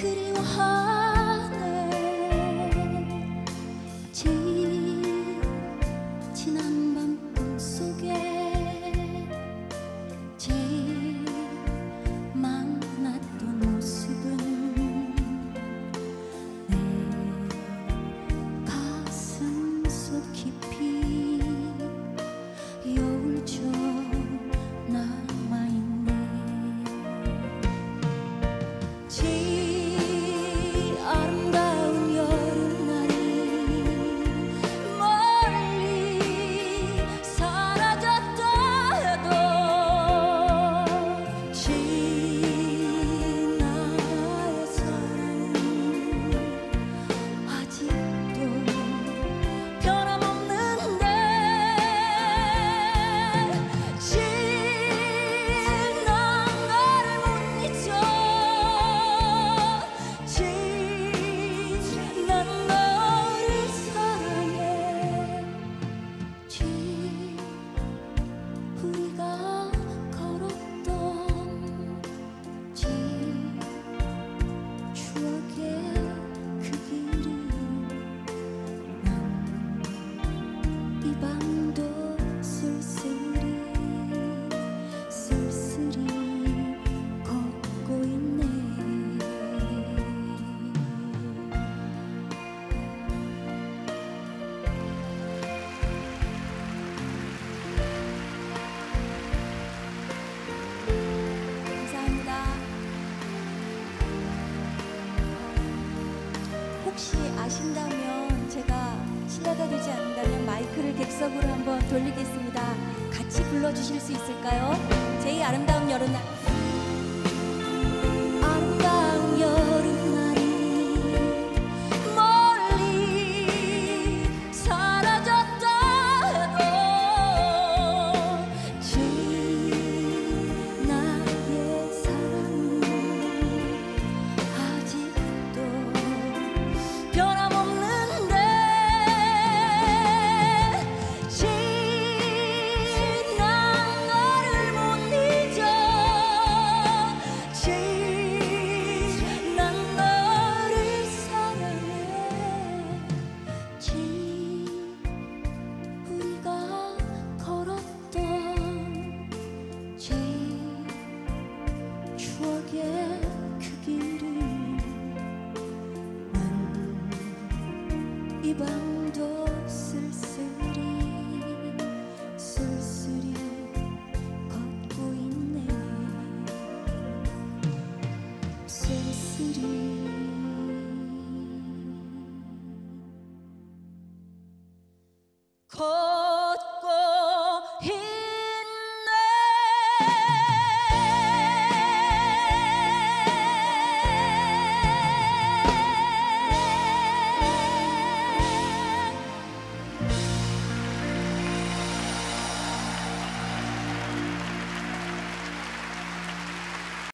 그리워하네. 제일 지난 밤 꿈속에 제일 만났던 모습은 내 가슴 속 깊이 여울처럼 남아있네. 제일 아름다운 여름날이 멀리 사라졌다 해도 제일 나의 사랑은 아직도 변함없는데. 제일 난 너를 못 잊어. 제일 난 너를 사랑해. 제일 우리가 걸었던 제일 추억의 그 길을 난 이 밤도 쓸쓸히 쓸쓸히 걷고 있네. 감사합니다. 혹시 아신다면 제가 실례가 되지 않는다면 마이크를 객석으로 한번 돌리겠습니다. 같이 불러주실 수 있을까요? 제일 아름다운 여름날. 아름다운 여름날이 멀리 사라졌다 해도 제일 나의 사랑은 아직도 변함없는데. 제일 난 너를 못 잊어. 제일 난 너를 사랑해. 제일 우리가 걸었던 제일 추억의 그 길을 난 이 밤도 쓸쓸히 쓸쓸히 걷고 있네. 쓸쓸히